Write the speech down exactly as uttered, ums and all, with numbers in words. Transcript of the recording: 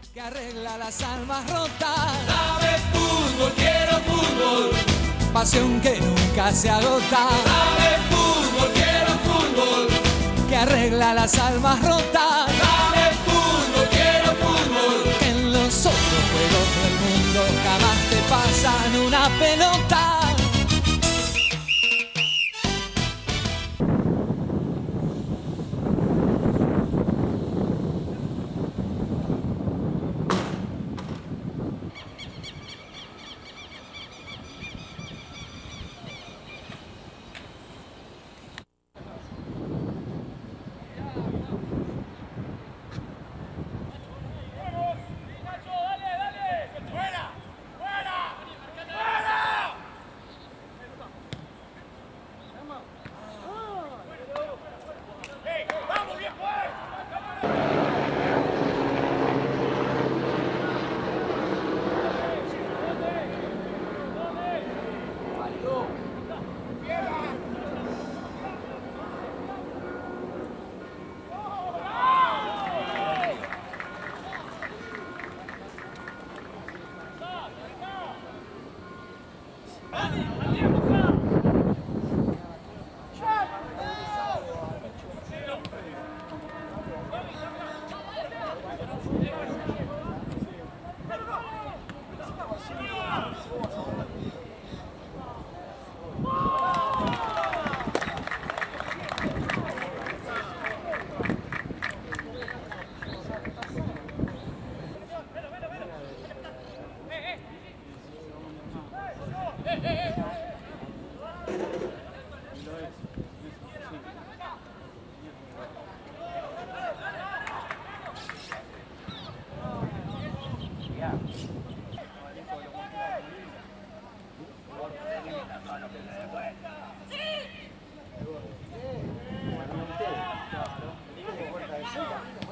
que arregla las almas rotas. Dame fútbol, quiero fútbol. Pasión que nunca se agota. Dame fútbol, quiero fútbol. Que arregla las almas rotas. Dame fútbol, quiero fútbol. Que en los otros juegos del mundo jamás te pasan una pelota. Sí.